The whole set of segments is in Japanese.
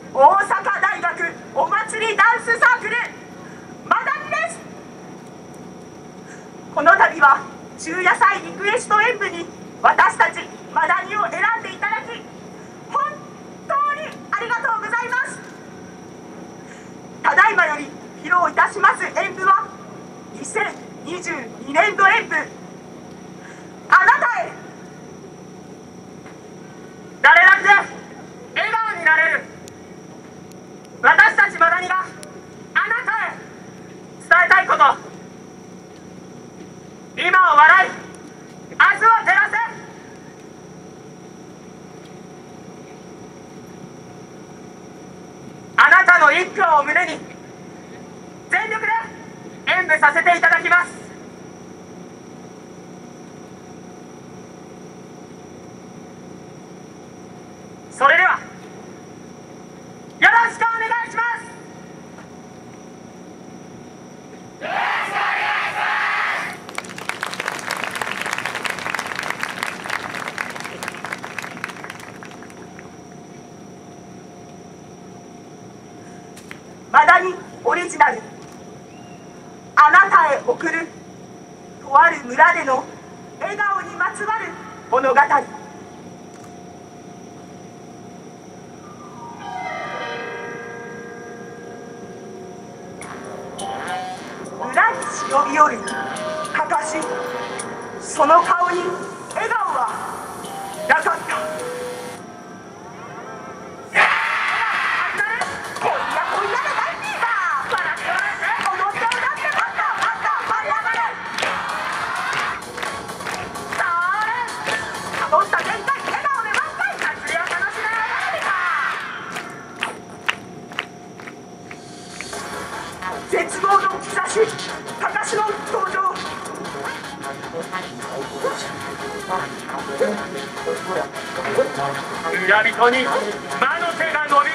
大阪大学お祭りダンスサークルマダニです。この度は昼夜祭リクエスト演舞に私たちマダニを選んでいただき本当にありがとうございます。ただいまより披露いたします演舞は2022年度演舞あなたへ。誰だって笑顔になれる私たちマダニがあなたへ伝えたいこと、今を笑い明日を照らせ。あなたの一票を胸に全力で演舞させていただきます。それではよろしくお願いします。よろしくお願いします。マダニオリジナルあなたへ送るとある村での笑顔にまつわる物語。村に忍び寄るかかし、その顔に笑顔はなかった。絶望の兆し、かかしの登場。村人に魔の手が伸びる。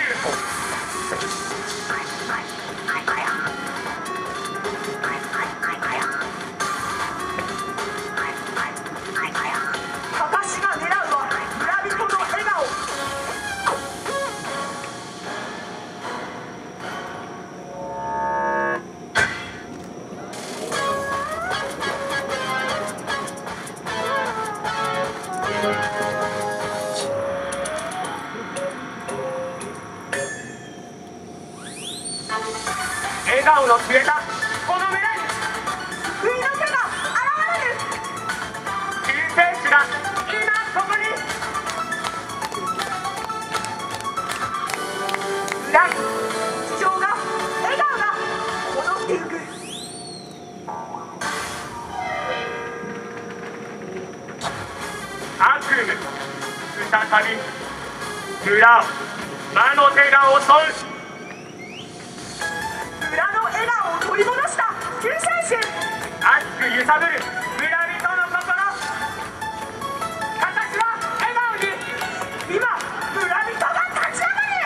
かかしが狙うは村人の笑顔。笑顔の消えたこの村に救いの手が現れる。救世主が今ここに。村に地上が笑顔が戻ってゆく。悪夢再び村を魔の手が襲う。村の笑顔を取り戻した救世主。熱く揺さぶる村人の心。かかしは笑顔に今村人が立ち上がる。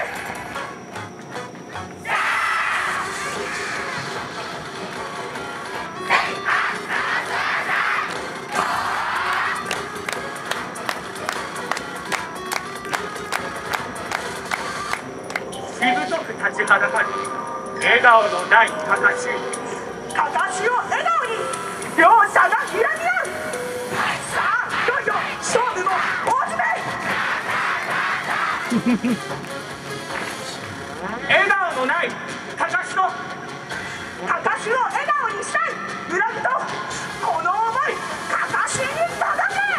しぶとく立ちはだかる笑顔のないかかし。かかしを笑顔に両者が睨み合う。さあいよいよ勝負も大詰め。笑顔のないかかしとかかしを笑顔にしたい村人。この想いかかしに届け。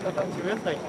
中野菜って。